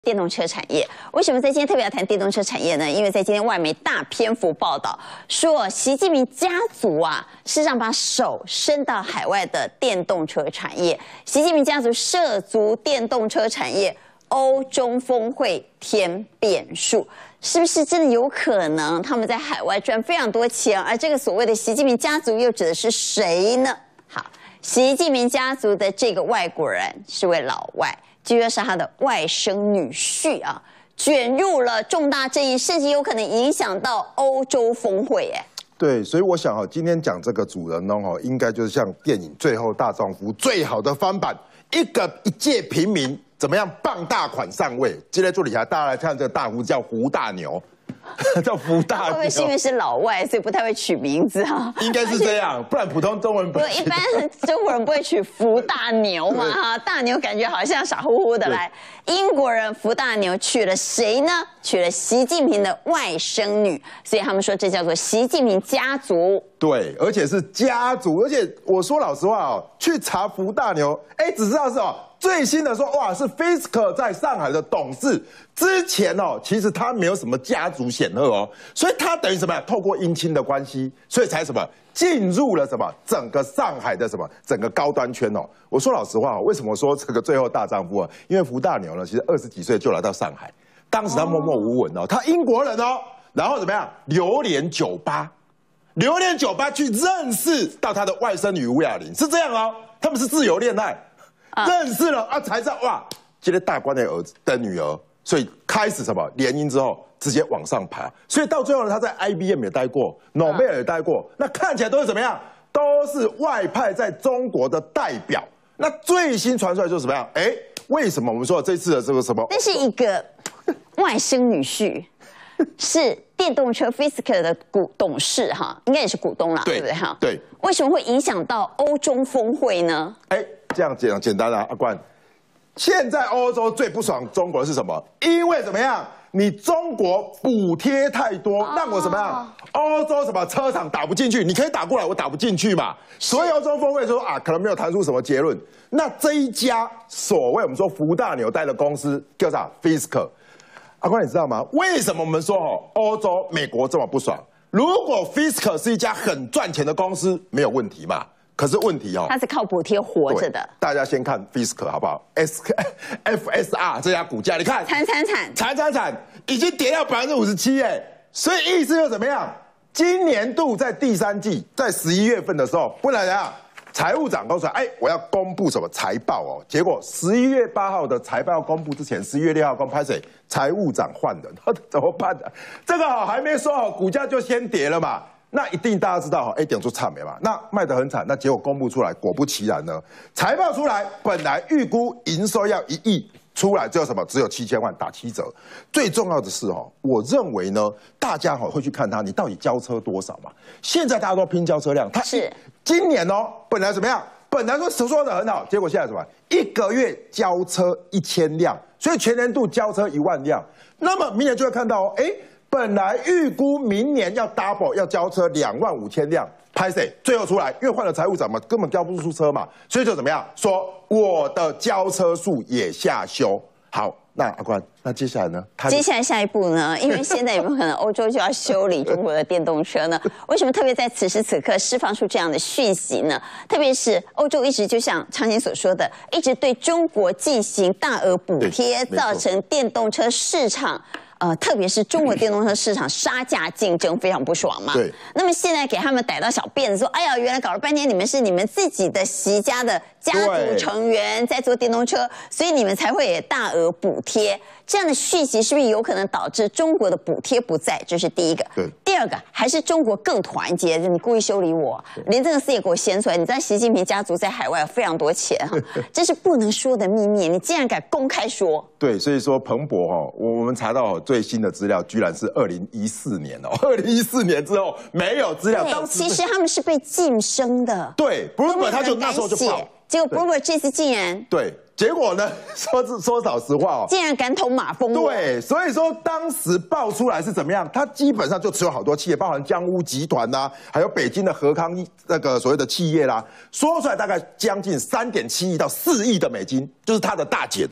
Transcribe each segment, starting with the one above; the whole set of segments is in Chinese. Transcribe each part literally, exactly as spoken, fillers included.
电动车产业为什么在今天特别要谈电动车产业呢？因为在今天外媒大篇幅报道说，习近平家族啊，事实上把手伸到海外的电动车产业。习近平家族涉足电动车产业，欧中峰会添变数，是不是真的有可能他们在海外赚非常多钱？而这个所谓的习近平家族又指的是谁呢？好，习近平家族的这个外国人是位老外。据说是他的外甥女婿啊，卷入了重大争议，甚至有可能影响到欧洲峰会。哎， 对，所以我想哈，今天讲这个主人翁哈，应该就是像电影《最后大丈夫》最好的翻版，一个一介平民怎么样傍大款上位。今天助理下，大家来看这个大胡叫胡大牛。叫福大牛， 会不会是因为是老外，所以不太会取名字啊？ 应该是这样，不然普通中文不。 一般中国人不会取福大牛嘛，哈，大牛感觉好像傻乎乎的来。英国人福大牛娶了谁呢？娶了习近平的外甥女，所以他们说这叫做习近平家族。 对，而且是家族，而且我说老实话哦，去查福大牛，哎，只知道是哦。最新的说，哇，是 Fisker 在上海的董事。之前哦，其实他没有什么家族显赫哦，所以他等于什么呀？透过姻亲的关系，所以才什么进入了什么整个上海的什么整个高端圈哦。我说老实话，为什么说这个最后大丈夫啊？因为福大牛呢，其实二十几岁就来到上海，当时他默默无闻哦，他英国人哦，然后怎么样？流连酒吧，流连酒吧去认识到他的外甥女吴雅玲，是这样哦，他们是自由恋爱。认识了啊，才知道哇，这个大官的儿子的女儿，所以开始什么联姻之后，直接往上爬，所以到最后呢，他在 I B M 也待过，诺贝尔也待过，那看起来都是怎么样？都是外派在中国的代表。那最新传出来就是怎么样？哎，为什么我们说这次的这个什么？ 那是一个外甥女婿，是电动车 Fisker 的股董事哈，应该也是股东啦，对不对哈？ 对。 为什么会影响到欧中峰会呢？ 哎。这样讲简单啊，阿冠，现在欧洲最不爽中国的是什么？因为怎么样？你中国补贴太多，让我怎么样？欧洲什么车厂打不进去？你可以打过来，我打不进去嘛。所以欧洲峰会说啊，可能没有谈出什么结论。那这一家所谓我们说福大牛带的公司叫啥 Fisker， 阿冠你知道吗？为什么我们说哦，欧洲美国这么不爽？如果 Fisker 是一家很赚钱的公司，没有问题嘛。可是问题哦， 它是靠补贴活着的。大家先看 Fisker 好不好 ？S F S R 这家股价，你看惨惨惨， 惨惨惨，已经跌到百分之五十七哎，所以意思又怎么样？今年度在第三季，在十一月份的时候，不然怎样？财务长告诉他，哎，我要公布什么财报哦？结果十一月八号的财报公布之前，十一月六号公拍谁？财务长换人，怎么办呢？这个好还没说好，股价就先跌了嘛。那一定大家知道哈 ，A 点出惨没嘛？那卖得很惨，那结果公布出来，果不其然呢，财报出来，本来预估营收要一亿，出来只有什么？只有七千万，打七折。最重要的是哦，我认为呢，大家哈会去看它，你到底交车多少嘛？现在大家都拼交车量，它是今年哦，本来怎么样？本来说说的很好，结果现在什么？一个月交车一千辆，所以全年度交车一万辆，那么明年就会看到哦，哎。本来预估明年要 double 要交车两万五千辆，拍谁？最后出来，因为换了财务长嘛，根本交不出车嘛，所以就怎么样？说我的交车数也下修。好，那阿冠，那接下来呢？ 接下来下一步呢？因为现在有没有可能欧洲就要修理中国的电动车呢？为什么特别在此时此刻释放出这样的讯息呢？特别是欧洲一直就像常姐所说的，一直对中国进行大额补贴，造成电动车市场。呃，特别是中国电动车市场杀价竞争非常不爽嘛。 对。 那么现在给他们逮到小辫子，说，哎呀，原来搞了半天你们是你们自己的习家的家族成员在做电动车，所以你们才会有大额补贴。这样的讯息是不是有可能导致中国的补贴不在？这是第一个。 对。 第二个，还是中国更团结？你故意修理我，连这个事也给我掀出来。你知道习近平家族在海外有非常多钱哈，这是不能说的秘密。你竟然敢公开说？ 对，所以说彭博哈，我我们查到最新的资料，居然是二零一四年哦，二零一四年之后没有资料。 当时其实他们是被晋升的。 对 ，Bloomberg 他就那时候就报， 结果 Bloomberg 这次竟然对。结果呢？说说老实话哦， 竟然敢捅马蜂窝。 对，所以说当时爆出来是怎么样？它基本上就持有好多企业，包含江屋集团呐、啊，还有北京的和康那个所谓的企业啦，说出来大概将近三点七亿到四亿的美金，就是他的大姐的。大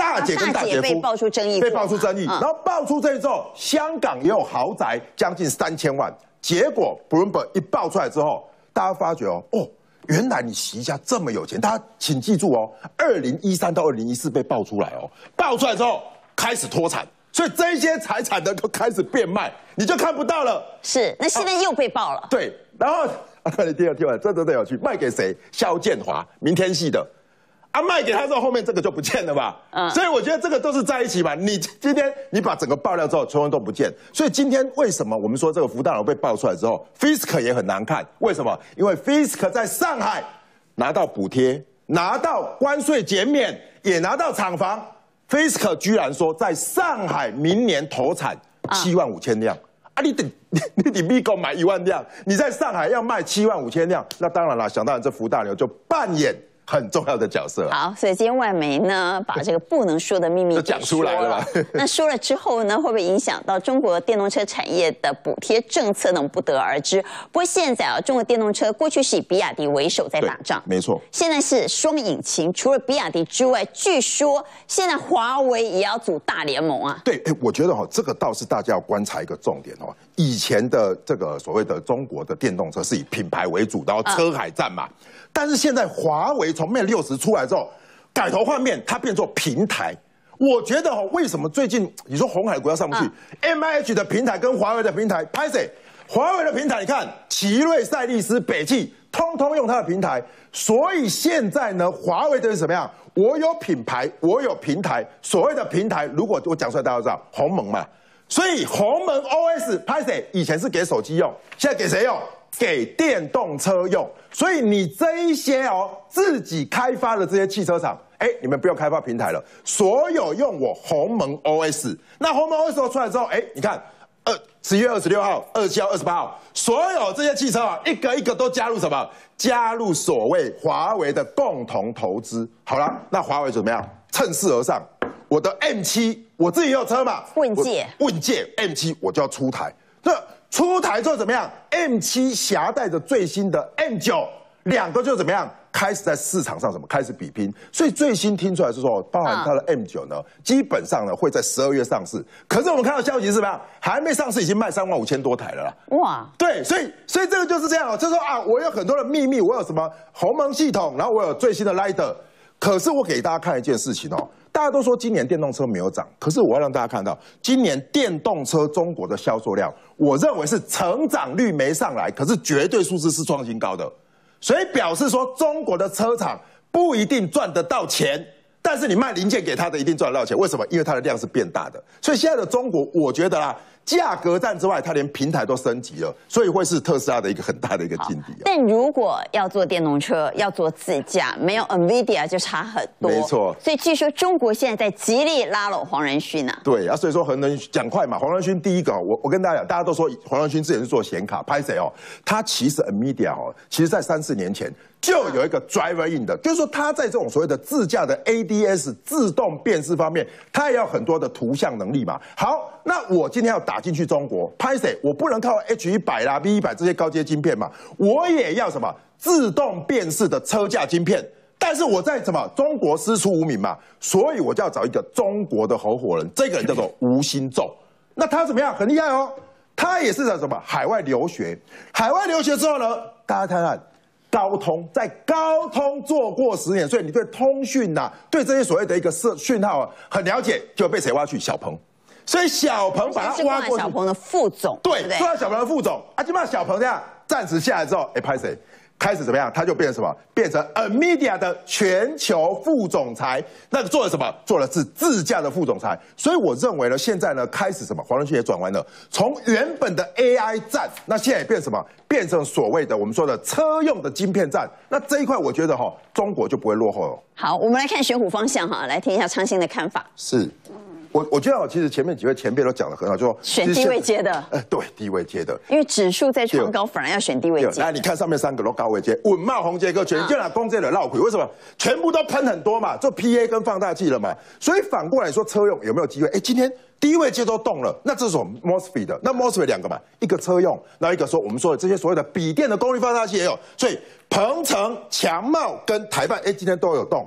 大姐跟大姐夫被爆出争议， 被爆出争议，然后爆出争议之后，香港也有豪宅将近三千万，结果 Bloomberg 一爆出来之后，大家发觉哦哦。原来你习家这么有钱，大家请记住哦，二零一三到二零一四被爆出来哦，爆出来之后开始脱产，所以这些财产的都开始变卖，你就看不到了。 是，那现在又被爆了。 啊、对，然后啊，你听了听完，这真的有趣，卖给谁？萧建华，明天系的。啊，卖给他之后，后面这个就不见了吧？嗯，所以我觉得这个都是在一起嘛。你今天你把整个爆料之后，全部都不见。所以今天为什么我们说这个福大楼被爆出来之后 ，Fisker 也很难看？为什么？因为 Fisker 在上海拿到补贴，拿到关税减免，也拿到厂房。Fisker 居然说在上海明年投产七万五千辆。啊，你得你你得美国买一万辆，你在上海要卖七万五千辆，那当然了，想当然这福大楼就扮演很重要的角色。 好，所以今天外媒呢把这个不能说的秘密讲出来了。 那说了之后呢，会不会影响到中国电动车产业的补贴政策呢？不得而知。不过现在啊，中国电动车过去是以比亚迪为首在打仗， 没错。 现在是双引擎，除了比亚迪之外，据说现在华为也要组大联盟啊。 对，哎，我觉得哈、哦，这个倒是大家要观察一个重点哦。以前的这个所谓的中国的电动车是以品牌为主，然后车海战嘛。嗯、但是现在华为从 Mate 六十出来之后，改头换面，它变作平台。我觉得哦，为什么最近你说鸿海股要上不去、嗯、？M I H 的平台跟华为的平台，拍谁？华为的平台，你看奇瑞、赛力斯、北汽，通通用它的平台。所以现在呢，华为的是什么样？我有品牌，我有平台。所谓的平台，如果我讲出来，大家都知道，鸿蒙嘛。所以鸿蒙 O S 拍谁？以前是给手机用，现在给谁用？给电动车用。所以你这一些哦自己开发的这些汽车厂，哎，你们不用开发平台了，所有用我鸿蒙 O S。那鸿蒙 O S 出来之后，哎，你看，二十一月二十六号、二十七号、二十八号，所有这些汽车啊，一个一个都加入什么？加入所谓华为的共同投资。好了，那华为怎么样？趁势而上。我的 M 七，我自己有车嘛， 问界问界 M 七，我就要出台。那出台之后怎么样 ？M 七携带着最新的 M 九，两个就怎么样？开始在市场上什么开始比拼。所以最新听出来是说，包含它的 M 九呢，基本上呢会在十二月上市。可是我们看到消息是什么样？还没上市，已经卖三万五千多台了啦。哇，对，所以所以这个就是这样哦，就是说啊，我有很多的秘密，我有什么鸿蒙系统，然后我有最新的 Lidar。可是我给大家看一件事情哦。大家都说今年电动车没有涨，可是我要让大家看到，今年电动车中国的销售量，我认为是成长率没上来，可是绝对数字是创新高的，所以表示说中国的车厂不一定赚得到钱，但是你卖零件给他的一定赚得到钱。为什么？因为它的量是变大的。所以现在的中国，我觉得啦，价格战之外，它连平台都升级了，所以会是特斯拉的一个很大的一个劲敌、啊。 但如果要做电动车，要做自驾，没有 NVIDIA 就差很多。 没错。 所以据说中国现在在极力拉拢黄仁勋啊。 对啊，所以说黄仁勋讲快嘛，黄仁勋第一个，我我跟大家讲，大家都说黄仁勋之前是做显卡，拍谁哦？他其实 NVIDIA 哦，其实在三四年前就有一个 driver in 的，就是说他在这种所谓的自驾的 A D S 自动辨识方面，他也有很多的图像能力嘛。好，那我今天要打进去中国，拍谁？我不能靠 H 一百 啦、V 一百这些高阶晶片嘛，我也要什么自动辨识的车架晶片。但是我在什么中国师出无名嘛，所以我就要找一个中国的合伙人，这个人叫做吴新宙。那他怎么样？很厉害哦，他也是在什么海外留学，海外留学之后呢，大家看看。高通在高通做过十年，所以你对通讯呐、啊，对这些所谓的一个讯讯号啊很了解，就被谁挖去？小鹏。所以小鹏把他挖过去。 小鹏的副总， 对，做到小鹏的副总。啊，就把小鹏这样暂时下来之后，哎，拍谁？开始怎么样？他就变成什么？变成 NVIDIA 的全球副总裁。那个做了什么？做的是自驾的副总裁。所以我认为呢，现在呢开始什么？黄仁勋也转弯了，从原本的 A I 战，那现在也变什么？变成所谓的我们说的车用的晶片战。那这一块我觉得哈，中国就不会落后了。 好，我们来看选股方向哈，来听一下昌兴的看法。 是。我我觉得其实前面几位前辈都讲得很好，就说选低位接的， 呃，对，低位接的， 因为指数在创高，反而要选低位接。 来，你看上面三个都高位接，稳茂、宏捷科，全就拿攻这的绕回，为什么？全部都喷很多嘛，做 P A 跟放大器了嘛，所以反过来说车用有没有机会？哎，今天低位接都动了，那这是我们 MOSFET 的，那 MOSFET 两个嘛，一个车用，然后一个说我们说的这些所谓的笔电的功率放大器也有，所以鹏程、强茂跟台办，哎，今天都有动。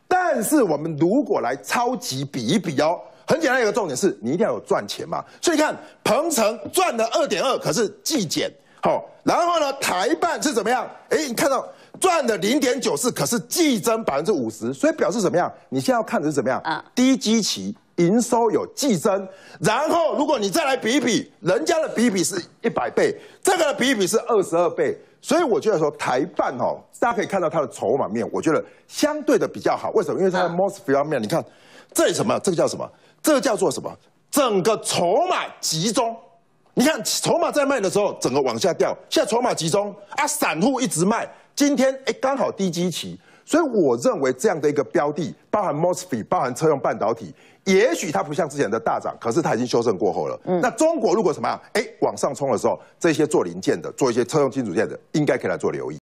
但是我们如果来超级比一比哦，很简单一个重点是你一定要有赚钱嘛。所以你看鹏程赚了二点二，可是季减，好、哦，然后呢台办是怎么样？哎，你看到赚了零点九四，可是季增百分之五十，所以表示怎么样？你现在要看的是怎么样？啊，低基期。营收有季增，然后如果你再来比一比，人家的比一比是一百倍，这个的比一比是二十二倍，所以我觉得说台办哦，大家可以看到它的筹码面，我觉得相对的比较好。为什么？因为它的 M O S F E T 方面，你看这里什么？这个叫什么？这个叫做什么？整个筹码集中。你看筹码在卖的时候，整个往下掉，现在筹码集中啊，散户一直卖，今天哎刚好低基期。所以我认为这样的一个标的，包含 M O S F E T， 包含车用半导体，也许它不像之前的大涨，可是它已经修正过后了。嗯，那中国如果什么样，哎往上冲的时候，这些做零件的，做一些车用金属件的，应该可以来做留意。